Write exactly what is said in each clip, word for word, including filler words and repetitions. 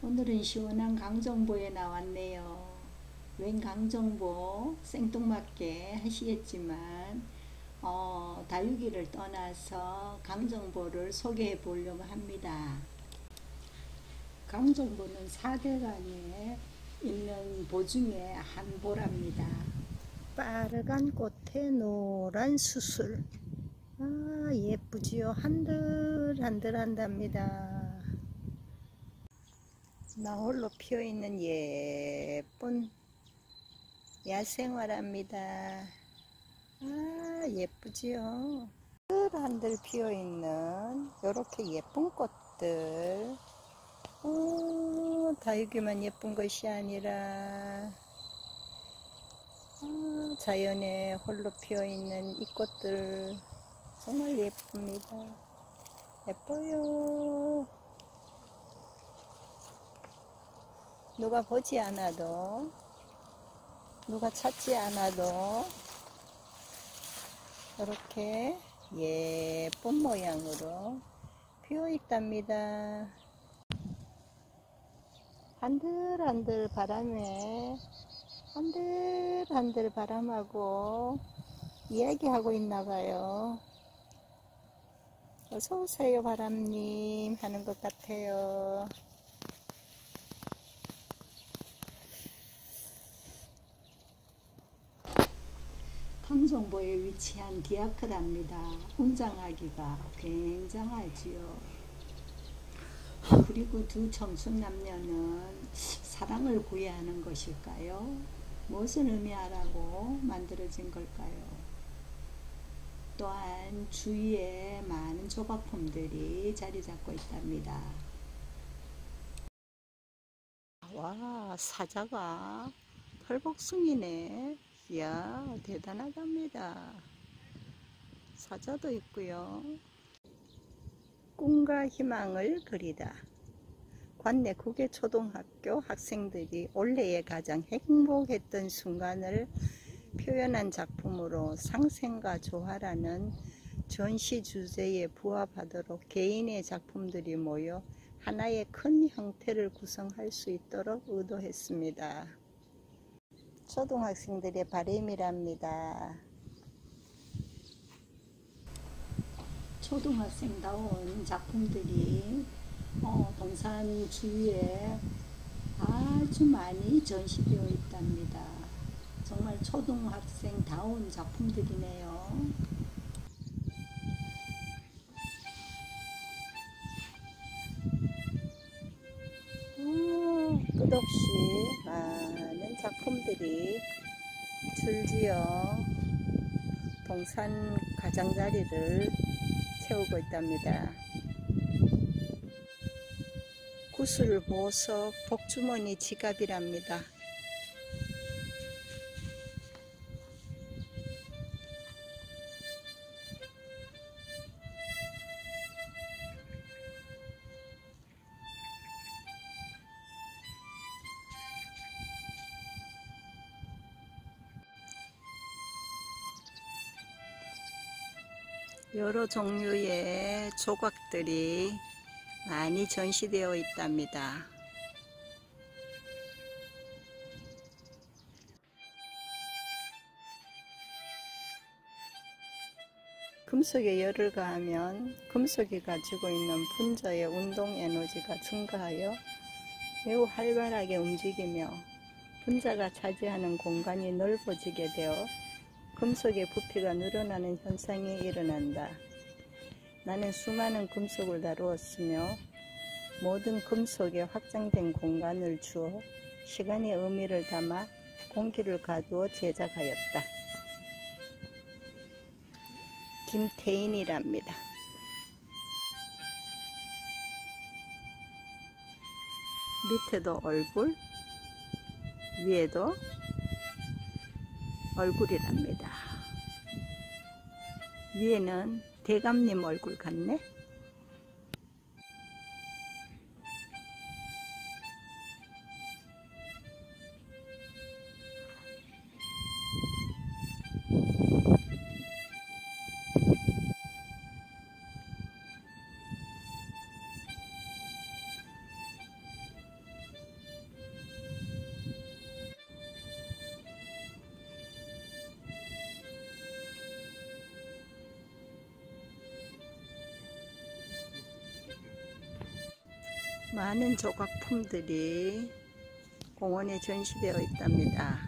오늘은 시원한 강정보에 나왔네요. 웬 강정보 생뚱맞게 하시겠지만 어, 다육이를 떠나서 강정보를 소개해 보려고 합니다. 강정보는 사계강에 있는 보 중에 한 보랍니다. 빨간 꽃에 노란 수술. 아, 예쁘지요? 한들한들 한답니다. 나홀로 피어있는 예쁜 야생화랍니다. 아, 예쁘지요? 한들 피어있는 이렇게 예쁜 꽃들. 오, 다육이만 예쁜 것이 아니라 아, 자연에 홀로 피어있는 이 꽃들 정말 예쁩니다. 예뻐요. 누가 보지 않아도, 누가 찾지 않아도 이렇게 예쁜 모양으로 피어 있답니다. 한들한들 바람에, 한들한들 바람하고 이야기하고 있나봐요. 어서오세요 바람님 하는 것 같아요. 강정보에 위치한 디아크랍니다. 웅장하기가 굉장하지요. 그리고 두 청춘 남녀는 사랑을 구해야 하는 것일까요? 무엇을 의미하라고 만들어진 걸까요? 또한 주위에 많은 조각품들이 자리 잡고 있답니다. 와, 사자가 털복숭이네. 이야, 대단하답니다. 사자도 있고요. 꿈과 희망을 그리다. 관내 국외초등학교 학생들이 올해의 가장 행복했던 순간을 표현한 작품으로 상생과 조화라는 전시 주제에 부합하도록 개인의 작품들이 모여 하나의 큰 형태를 구성할 수 있도록 의도했습니다. 초등학생들의 바람이랍니다. 초등학생다운 작품들이 어, 동산 주위에 아주 많이 전시되어 있답니다. 정말 초등학생다운 작품들이네요. 오, 끝없이 많은 작품들이 줄지어 동산 가장자리를 채우고 있답니다. 구슬, 보석, 복주머니, 지갑이랍니다. 여러 종류의 조각들이 많이 전시되어 있답니다. 금속에 열을 가하면 금속이 가지고 있는 분자의 운동 에너지가 증가하여 매우 활발하게 움직이며 분자가 차지하는 공간이 넓어지게 되어 금속의 부피가 늘어나는 현상이 일어난다. 나는 수많은 금속을 다루었으며 모든 금속에 확장된 공간을 주어 시간의 의미를 담아 공기를 가두어 제작하였다. 김태인이랍니다. 밑에도 얼굴, 위에도 얼굴이랍니다. 위에는 대감님 얼굴 같네. 많은 조각품들이 공원에 전시되어 있답니다.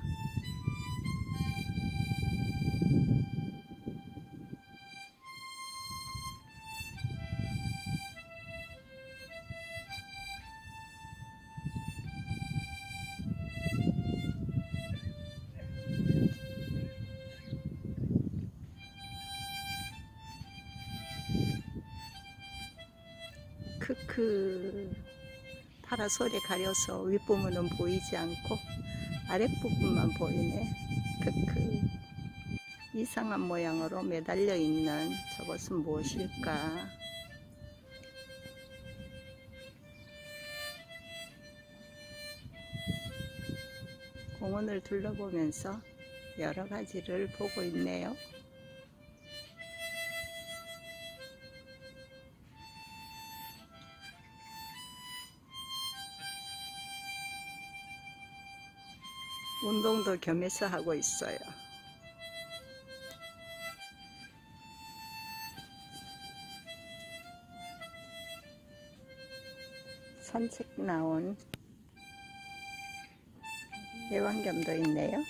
크크, 파라솔에 가려서 윗부분은 보이지 않고 아랫부분만 보이네. 크크. 이상한 모양으로 매달려 있는 저것은 무엇일까? 공원을 둘러보면서 여러 가지를 보고 있네요. 운동도 겸해서 하고 있어요. 산책 나온 애완견도 있네요.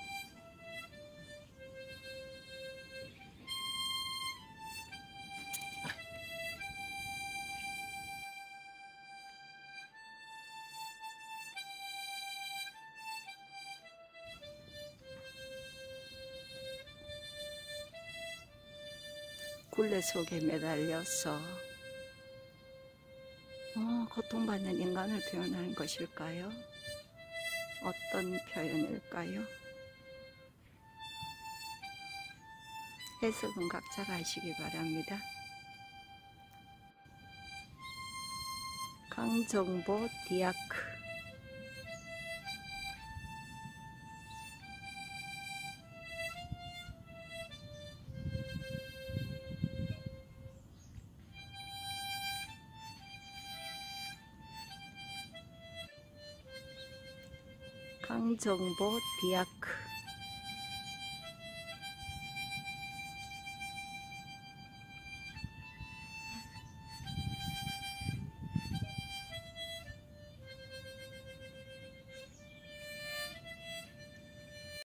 굴레 속에 매달려서 어, 고통받는 인간을 표현하는 것일까요? 어떤 표현일까요? 해석은 각자가 하시기 바랍니다. 강정보 디아크 강정보 디아크